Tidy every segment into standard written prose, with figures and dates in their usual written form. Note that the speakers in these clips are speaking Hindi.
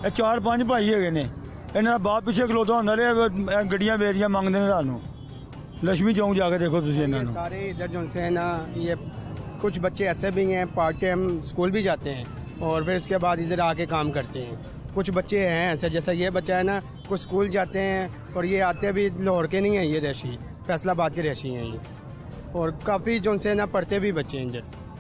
4-5 भाई है ने, इन्होंने बाप पीछे खलोता होंदा रहा, गड्डियां बेरियां मंगते हैं रात नूं। लक्ष्मी चौक जाके देखो तुसीं इन्हां नूं। सारे इधर जो से ना, ये कुछ बच्चे ऐसे भी हैं पार्ट टाइम स्कूल भी जाते हैं और फिर उसके बाद इधर आके काम करते हैं। कुछ बच्चे हैं ऐसे, जैसा ये बच्चा है ना, कुछ स्कूल जाते हैं और ये आते भी लाहौर के नहीं हैं, ये रैशी फैसलाबाद के रैशी हैं ये, और काफ़ी जो से ना पढ़ते भी बच्चे हैं इधर,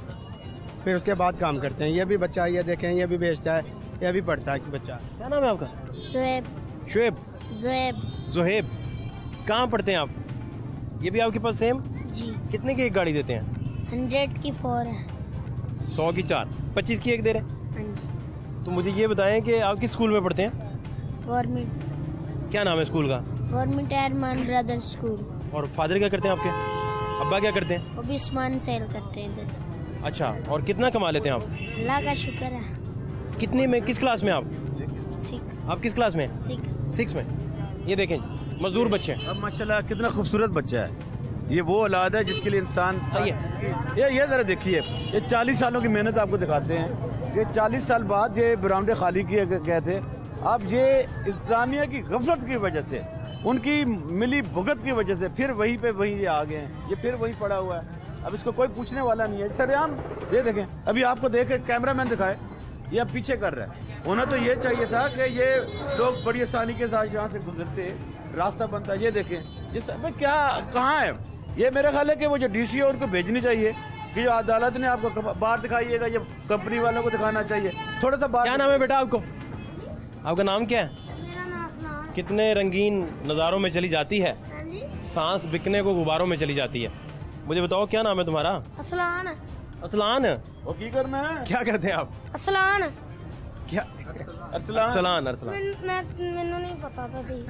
फिर उसके बाद काम करते हैं। ये भी बच्चा, ये देखें, ये भी बेचता है, ये भी पढ़ता है बच्चा। क्या नाम है आपका? शुएब। जुहेब। कहाँ पढ़ते हैं आप? ये भी आपके पास सेम जी। कितने की एक गाड़ी देते हैं? 100 की 4 है। 100 की 4, 25 की एक दे रहे हैं। हाँ जी। तो मुझे ये बताएं कि आप किस स्कूल में पढ़ते हैं? गवर्नमेंट। क्या नाम है स्कूल का? Government Airman Brother school. और फादर क्या करते हैं आपके? अब्बा क्या करते हैं? वो भी सामान सेल करते हैं इधर। अच्छा, और कितना कमा लेते हैं आप? अल्लाह का शुक्र है। कितने में, किस क्लास में आप? 6। आप किस क्लास में? 6 में। ये देखें मजदूर बच्चे हैं। अब माशाल्लाह कितना खूबसूरत बच्चा है। ये वो औलाद है जिसके लिए इंसान सही है। ये जरा देखिए, ये 40 सालों की मेहनत आपको दिखाते हैं। ये 40 साल बाद ये बरामदे खाली किए गए थे। अब ये इंतजामिया की गफलत की वजह से, उनकी मिली भुगत की वजह से फिर वहीं पे वहीं ये आ गए हैं। ये फिर वहीं पड़ा हुआ है, अब इसको कोई पूछने वाला नहीं है। सरेआम ये देखें, अभी आपको देख के कैमरामैन दिखाए, ये अब पीछे कर रहा है। होना तो ये चाहिए था कि ये लोग बड़ी आसानी के साथ यहाँ से गुजरते, रास्ता बनता। ये देखें, ये सब क्या कहाँ है? ये मेरा ख्याल है कि वो जो डीसी है उनको भेजनी चाहिए कि जो अदालत ने आपको बाहर दिखाइएगा, ये कंपनी वालों को दिखाना चाहिए थोड़ा सा बाहर। क्या नाम है बेटा आपको? आपका नाम क्या है? मेरा नाम कितने रंगीन नज़ारों में चली जाती है, सांस बिकने को गुब्बारों में चली जाती है। मुझे बताओ क्या नाम है तुम्हारा? असलान। असलान। वो की करना है? क्या करते हैं आप? असलान। क्या? अरसलान। मैनू नहीं पता था दी।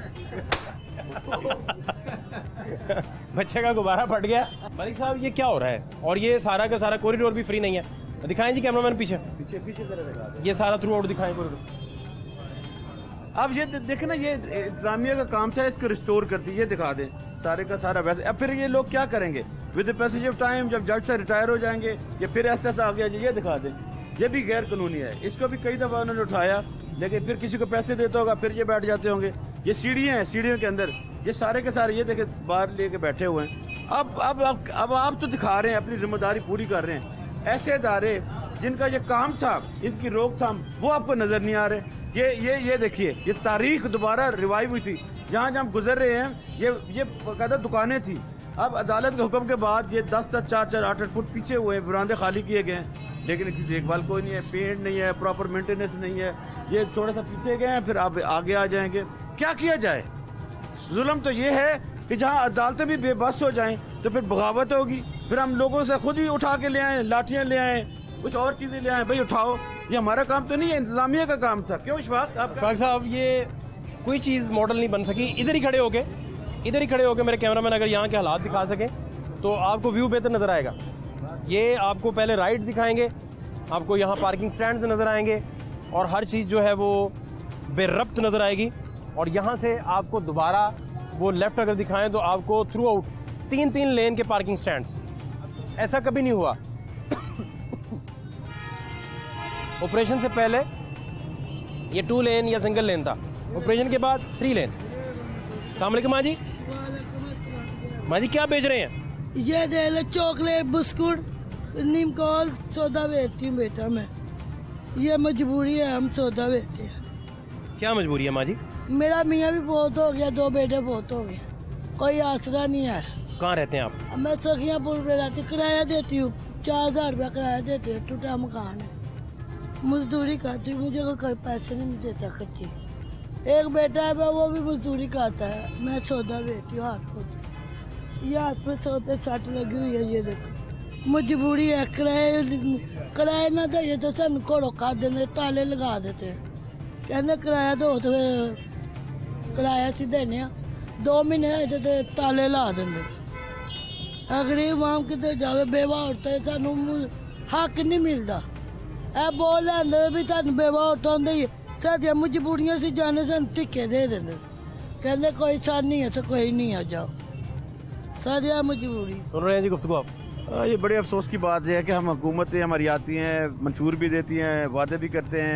बच्चे का गुब्बारा फट गया। मलिक साहब ये क्या हो रहा है? और ये सारा का सारा कॉरिडोर भी फ्री नहीं है। दिखाएं जी कैमरामैन, पीछे ये सारा थ्रू आउट दिखाएं कॉरिडोर। अब ये देखे ना, ये इंतजामिया का काम था इसको रिस्टोर करती, ये दिखा दें सारे का सारा वैसे। अब फिर ये लोग क्या करेंगे विद पैसेज ऑफ टाइम, जब जज से रिटायर हो जाएंगे ये फिर ऐसा आ गया, ये दिखा दें। ये भी गैर कानूनी है, इसको भी कई दफा उन्होंने उठाया, लेकिन फिर किसी को पैसे देता होगा, फिर ये बैठ जाते होंगे। ये सीढ़ियाँ हैं, सीढ़ियों के अंदर ये सारे के सारे ये देखे बाहर लेके बैठे हुए हैं। अब आप तो दिखा रहे हैं, अपनी जिम्मेदारी पूरी कर रहे हैं। ऐसे इदारे जिनका ये काम था, इनकी रोकथाम, वो आपको नजर नहीं आ रहे। ये देखिए, ये तारीख दोबारा रिवाइव हुई थी। जहाँ जहाँ गुजर रहे हैं ये बकायदा दुकानें थी। अब अदालत के हुक्म के बाद ये 10-10, 4-4, 8-8 फुट पीछे हुए हैं, बरामदे खाली किए गए हैं, लेकिन इसकी देखभाल कोई नहीं है, पेंट नहीं है, प्रॉपर मेंटेनेंस नहीं है। ये थोड़ा सा पीछे गए हैं, फिर आप आगे आ जाएंगे। क्या किया जाए? जुल्म तो ये है कि जहाँ अदालतें भी बेबस हो जाएं तो फिर बगावत होगी, फिर हम लोगों से खुद ही उठा के ले आए, लाठियां ले आए, कुछ और चीजें ले आए। भाई उठाओ, ये हमारा काम तो नहीं है, इंतजामिया का काम था। क्यों इशफाक साहब, ये कोई चीज मॉडल नहीं बन सकी। इधर ही खड़े होके मेरे कैमरामैन अगर यहाँ के हालात दिखा सके तो आपको व्यू बेहतर नजर आएगा। ये आपको पहले राइड दिखाएंगे, आपको यहाँ पार्किंग स्टैंड नजर आएंगे और हर चीज जो है वो बेरब्त नजर आएगी। और यहाँ से आपको दोबारा वो लेफ्ट अगर दिखाएं तो आपको थ्रू आउट 3-3 लेन के पार्किंग स्टैंड्स। ऐसा कभी नहीं हुआ। ऑपरेशन से पहले ये 2 लेन या सिंगल लेन था, ऑपरेशन के बाद 3 लेन। अस्सलाम वालेकुम माँ जी। माँ जी क्या बेच रहे हैं? ये दे लो चॉकलेट, बिस्कुट, नीमकोल, सौदा बेचती हूँ बेटा मैं। ये मजबूरी है, हम सौदा बेचते हैं। क्या मजबूरी है माँ जी? मेरा मियाँ भी बहुत हो गया, 2 बेटे बहुत हो गए, कोई आसरा नहीं है। कहाँ रहते हैं आप? मैं सखियापुर में रहती, किराया देती हूँ, 4000 रुपया किराया देती हूँ, टूटा मकान है, मजदूरी करती हूँ, मुझे कोई पैसे नहीं देता खर्ची। एक बेटा है वो भी मजदूरी करता है, मैं सौदा बेचती हूँ हाथ को। ये हाथ में सौदे सट लगी हुई है, ये देखो मजबूरी है। किराया ना दे तो सन घोड़ो कर देते, ताले लगा देते हैं, कहते किराया दो तो किराया सी देने 2 महीने तो ताले ला देंगे। गरीब आम कितने जावे, बेवा औरतें सानू हक नहीं मिलता। ए बोल लेंदे भी तुम बेवा औरत आंदी साडियां मजबूरियां से जाने सन टिके दे देंगे, कहते कोई सर नहीं है तो कोई नहीं आ जाओ, सारिया मजबूरी। सुन रहे हैं जी गुफ्तगू आप? ये बड़े अफसोस की बात है कि हम हुकूमतें हमारी आती हैं, मंशूर भी देती हैं, वादे भी करते हैं,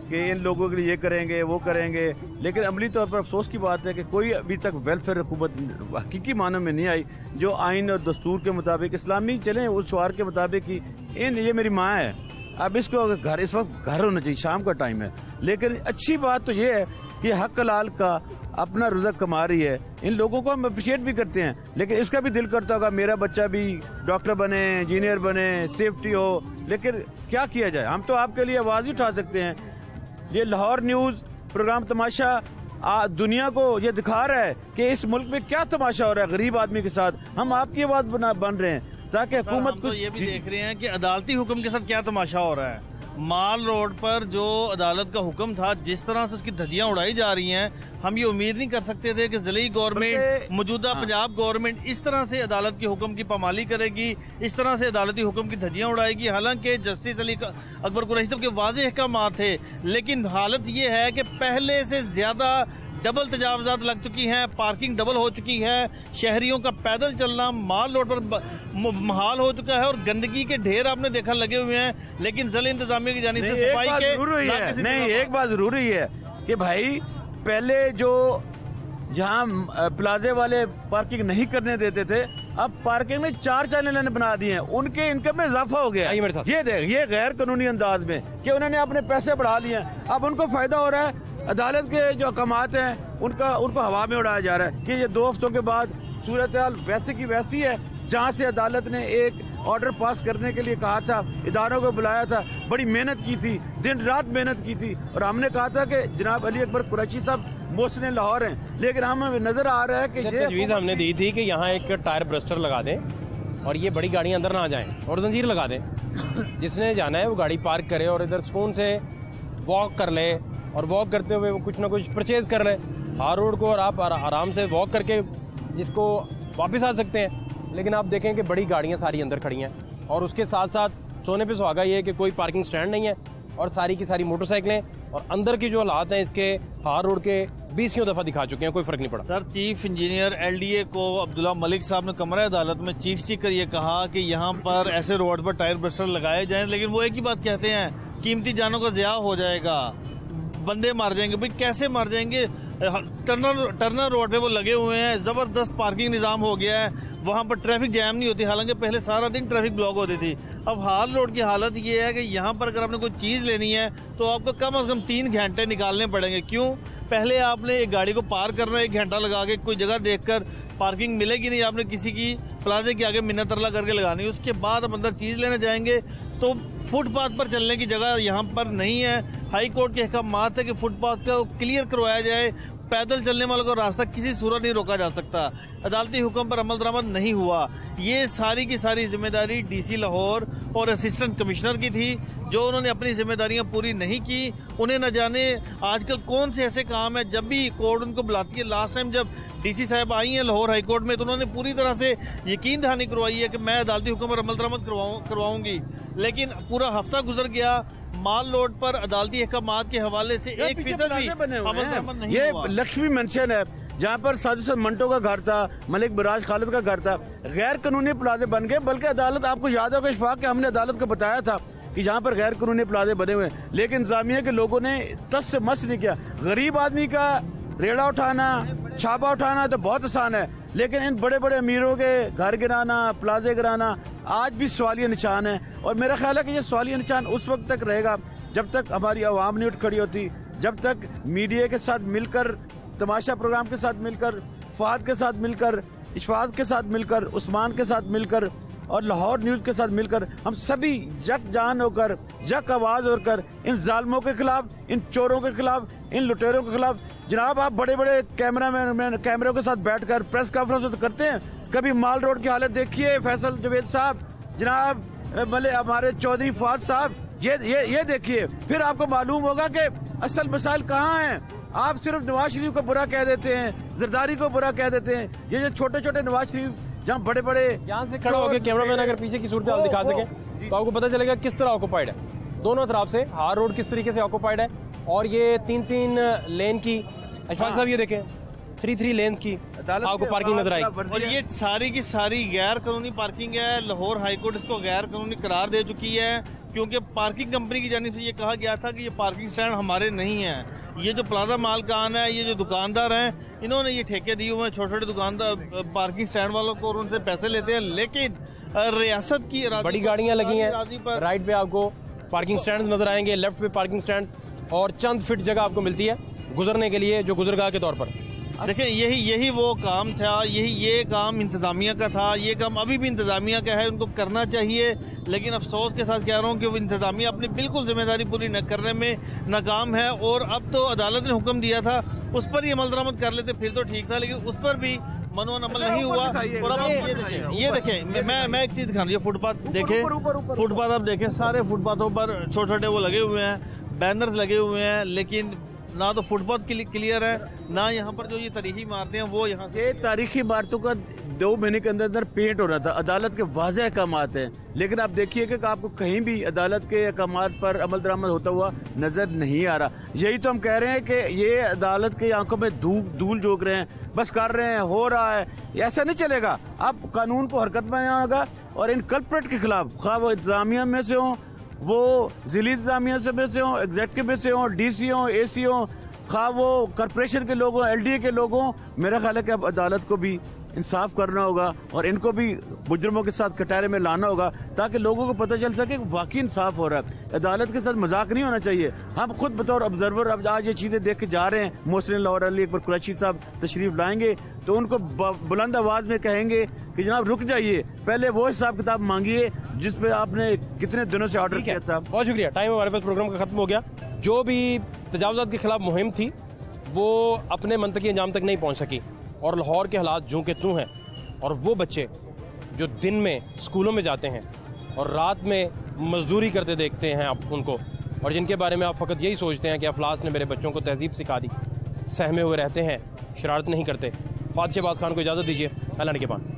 कि इन लोगों के लिए ये करेंगे वो करेंगे, लेकिन अमली तौर पर अफसोस की बात है कि कोई अभी तक वेलफेयर हुकूमत हकीकी मानों में नहीं आई जो आइन और दस्तूर के मुताबिक इस्लामी चलें उस शुआर के मुताबिक ही। ये मेरी माँ है, अब इसको घर इस वक्त घर होना चाहिए, शाम का टाइम है, लेकिन अच्छी बात तो ये है कि हक हलाल का अपना रुज़क कमा रही है। इन लोगों को हम अप्रिशिएट भी करते हैं, लेकिन इसका भी दिल करता होगा मेरा बच्चा भी डॉक्टर बने, इंजीनियर बने, सेफ्टी हो, लेकिन क्या किया जाए। हम तो आपके लिए आवाज़ ही उठा सकते हैं। ये लाहौर न्यूज़ प्रोग्राम तमाशा दुनिया को ये दिखा रहा है कि इस मुल्क में क्या तमाशा हो रहा है गरीब आदमी के साथ। हम आपकी आवाज़ बन रहे हैं ताकि हुकूमत को ये भी देख रहे हैं कि अदालती हुक्म के साथ क्या तमाशा हो रहा है। माल रोड पर जो अदालत का हुक्म था, जिस तरह से उसकी धज्जियां उड़ाई जा रही हैं, हम ये उम्मीद नहीं कर सकते थे कि ज़िली गवर्नमेंट, मौजूदा पंजाब गवर्नमेंट इस तरह से अदालत के हुक्म की पामाली करेगी, इस तरह से अदालती हुक्म की धज्जियां उड़ाएगी। हालांकि जस्टिस अली अकबर कुरैशी साहब के वाज़ेह अहकामात थे, लेकिन हालत ये है कि पहले से ज्यादा डबल तजावजात लग चुकी हैं, पार्किंग डबल हो चुकी है, शहरियों का पैदल चलना माल रोड पर महाल हो चुका है और गंदगी के ढेर आपने देखा लगे हुए हैं। लेकिन ज़िला इंतजामिया की जानिब से सफाई के नहीं, एक बात जरूरी है कि भाई पहले जो जहाँ प्लाजे वाले पार्किंग नहीं करने देते थे, अब पार्किंग में 4 चैनल बना दिए हैं, उनके इनकम में इजाफा हो गया। ये देख, ये गैर कानूनी अंदाज में कि उन्होंने अपने पैसे बढ़ा लिए, अब उनको फायदा हो रहा है। अदालत के जो अहकामात हैं उनको हवा में उड़ाया जा रहा है कि ये 2 हफ्तों के बाद सूरत हाल वैसे की वैसी है जहाँ से अदालत ने एक ऑर्डर पास करने के लिए कहा था, इदारों को बुलाया था, बड़ी मेहनत की थी, दिन रात मेहनत की थी, और हमने कहा था कि जनाब अली अकबर कुरैशी साहब मोहसिन लाहौर हैं, लेकिन हमें नजर आ रहा है कि ये तजवीज़ हमने दी थी कि यहाँ एक टायर ब्रस्टर लगा दें और ये बड़ी गाड़ियाँ अंदर ना जाएं और जंजीर लगा दें। जिसने जाना है वो गाड़ी पार्क करे और इधर सुकून से वॉक कर ले, और वॉक करते हुए वो कुछ ना कुछ परचेज कर ले हार रोड को, और आप आराम से वॉक करके इसको वापस आ सकते हैं। लेकिन आप देखें कि बड़ी गाड़ियाँ सारी अंदर खड़ी हैं, और उसके साथ साथ सोने पे सुहागा ये है कि कोई पार्किंग स्टैंड नहीं है, और सारी की सारी मोटरसाइकिलें, और अंदर की जो हालात हैं इसके हार रोड के 20 दफा दिखा चुके हैं, कोई फर्क नहीं पड़ा। सर, चीफ इंजीनियर LDA को अब्दुल्ला मलिक साहब ने कमरा अदालत में चीख कर ये कहा कि यहाँ पर ऐसे रोड पर टायर ब्रस्टर लगाए जाएं, लेकिन वो एक ही बात कहते हैं, कीमती जानों का ज़िया हो जाएगा, बंदे मार जाएंगे। भाई कैसे मार जाएंगे? टर्नर रोड पे वो लगे हुए हैं, जबरदस्त पार्किंग निजाम हो गया है, वहाँ पर ट्रैफिक जैम नहीं होती, हालांकि पहले सारा दिन ट्रैफिक ब्लॉक होती थी। अब हाल रोड की हालत ये है कि यहाँ पर अगर आपने कोई चीज़ लेनी है तो आपको कम से कम 3 घंटे निकालने पड़ेंगे। क्यों? पहले आपने एक गाड़ी को पार करना, 1 घंटा लगा के कोई जगह देखकर, पार्किंग मिलेगी नहीं, आपने किसी की प्लाजे के आगे मिन्नत तरला करके लगानी, उसके बाद आप अंदर चीज़ लेने जाएंगे तो फुटपाथ पर चलने की जगह यहाँ पर नहीं है। हाई कोर्ट के अहकामात है कि फुटपाथ को क्लियर करवाया जाए, पैदल चलने वालों का रास्ता किसी सूरत नहीं रोका जा सकता। अदालती हुक्म पर अमल दरामद नहीं हुआ। ये सारी की सारी जिम्मेदारी DC लाहौर और असिस्टेंट कमिश्नर की थी, जो उन्होंने अपनी जिम्मेदारियां पूरी नहीं की। उन्हें न जाने आजकल कौन से ऐसे काम है, जब भी कोर्ट उनको बुलाती है, लास्ट टाइम जब DC साहब आई हैं लाहौर हाई कोर्ट में, तो उन्होंने पूरी तरह से यकीन दहानी करवाई है कि मैं अदालती हुक्म पर अमल दरामद करवाऊंगी, लेकिन पूरा हफ्ता गुजर गया, माल रोड पर अदालती अहकामात के हवाले से 1% भी अमल दरामद नहीं हुआ। ये लक्ष्मी मेंशन है जहाँ पर साजिद मंटो का घर था, मलिक बराज खालिद का घर था, गैर कानूनी प्लाजे बन गए। बल्कि अदालत, आपको याद होगा इशफाक के हमने अदालत को बताया था कि जहाँ पर गैर कानूनी प्लाजे बने हुए, लेकिन इंतजामिया के लोगों ने तस से मस नहीं किया। गरीब आदमी का रेड़ा उठाना, छापा उठाना तो बहुत आसान है, लेकिन इन बड़े बड़े अमीरों के घर गिराना, प्लाजे गिराना आज भी सवालिया निशान है। और मेरा ख्याल है कि ये सवालिया निशान उस वक्त तक रहेगा जब तक हमारी आवाम नहीं उठ खड़ी होती, जब तक मीडिया के साथ मिलकर, तमाशा प्रोग्राम के साथ मिलकर, फहद के साथ मिलकर, इशफाक के साथ मिलकर, उस्मान के साथ मिलकर और लाहौर न्यूज़ के साथ मिलकर हम सभी यकजान होकर, यक आवाज होकर इन जालिमों के खिलाफ, इन चोरों के खिलाफ, इन लुटेरों के खिलाफ। जनाब, आप बड़े बड़े कैमरों के साथ बैठकर प्रेस कॉन्फ्रेंस तो करते हैं, कभी माल रोड की हालत देखिए, फैसल जवेद साहब, जनाब हमारे चौधरी फहद साहब, ये देखिए, फिर आपको मालूम होगा कि असल मसाइल कहाँ हैं। आप सिर्फ नवाज शरीफ को बुरा कह देते हैं, जरदारी को बुरा कह देते हैं, ये छोटे छोटे नवाज शरीफ जहाँ बड़े बड़े, यहाँ से खड़ा होकर कैमरामैन अगर पीछे की सूरत दिखा सके तो आपको पता चलेगा किस तरह ऑक्युपाइड है। दोनों तरफ से हार रोड किस तरीके से ऑक्युपाइड है, और ये 3-3 लेन की, अशफाक साहब ये देखें 3-3 लेन्स की आपको पार्किंग नजर आएगी। और ये सारी की सारी गैर कानूनी पार्किंग है। लाहौर हाईकोर्ट इसको गैर कानूनी करार दे चुकी है। क्योंकि पार्किंग कंपनी की जानिब से ये कहा गया था कि ये पार्किंग स्टैंड हमारे नहीं है, ये जो प्लाजा मालकान है, ये जो दुकानदार हैं, इन्होंने ये ठेके दिए हुए हैं छोटे छोटे दुकानदार पार्किंग स्टैंड वालों को और उनसे पैसे लेते हैं। लेकिन रियासत की बड़ी गाड़ियां लगी हैं, राइट पे आपको पार्किंग स्टैंड नजर आएंगे, लेफ्ट पे पार्किंग स्टैंड और चंद फीट जगह आपको मिलती है गुजरने के लिए, जो गुजरगाह के तौर पर। देखिए यही वो काम था, ये काम इंतजामिया का था, ये काम अभी भी इंतजामिया का है, उनको करना चाहिए। लेकिन अफसोस के साथ कह रहा हूँ कि वो इंतजामिया अपनी बिल्कुल जिम्मेदारी पूरी न करने में नाकाम है। और अब तो अदालत ने हुक्म दिया था उस पर ही अमल दरामद कर लेते फिर तो ठीक था, लेकिन उस पर भी मनोन अमल नहीं हुआ। और अब ये देखें मैं एक चीज दिखा रही हूँ, फुटपाथ देखे, फुटपाथ आप देखें, सारे फुटपाथों पर छोटे छोटे वो लगे हुए हैं, बैनर्स लगे हुए हैं, लेकिन ना तो फुटपाथ क्लियर है, ना यहाँ पर जो ये तारीखी इमारतें हैं वो यहाँ ये तारीखी इमारतों का 2 महीने के अंदर पेंट हो रहा था। अदालत के वाज़ेह अहकामात हैं, लेकिन आप देखिए कि आपको कहीं भी अदालत के अहकामात पर अमल दरामद होता हुआ नजर नहीं आ रहा। यही तो हम कह रहे हैं कि ये अदालत की आंखों में धूल झोंक रहे हैं, बस कर रहे हैं, हो रहा है, ऐसा नहीं चलेगा। अब कानून को हरकत में आना होगा और इन कल्प्रेट के खिलाफ, खा वो इंतजामिया में से हो, वो जिली इंतजामिया में से हो, एग्जेक्टिव में से हो, डीसी हो, एसी हो, खा वो कॉर्पोरेशन के लोग हो, एलडीए के लोग हो, मेरा ख्याल है कि अब अदालत को भी इंसाफ करना होगा और इनको भी मुजरमों के साथ कटारे में लाना होगा ताकि लोगों को पता चल सके कि वाकई इंसाफ हो रहा है। अदालत के साथ मजाक नहीं होना चाहिए। हम खुद बतौर ऑब्जर्वर अब आज ये चीजें देख के जा रहे हैं। मोहसिन लाहौर अली अकबर कुरैशी साहब तशरीफ लाएंगे तो उनको बुलंद आवाज में कहेंगे कि जनाब रुक जाइए, पहले वो हिसाब किताब मांगिए जिस पे आपने कितने दिनों से ऑर्डर किया था। बहुत शुक्रिया, टाइम हमारे पास प्रोग्राम का खत्म हो गया। जो भी तजावुज़ात के खिलाफ मुहिम थी वो अपने मंतकी अंजाम तक नहीं पहुंच सकी और लाहौर के हालात जूं के त्यों हैं। और वो बच्चे जो दिन में स्कूलों में जाते हैं और रात में मजदूरी करते देखते हैं आप उनको, और जिनके बारे में आप फ़कत यही सोचते हैं कि अफलास ने मेरे बच्चों को तहजीब सिखा दी, सहमे हुए रहते हैं, शरारत नहीं करते। फाद शहबाज खान को इजाज़त दीजिए, अल्लाह के पास।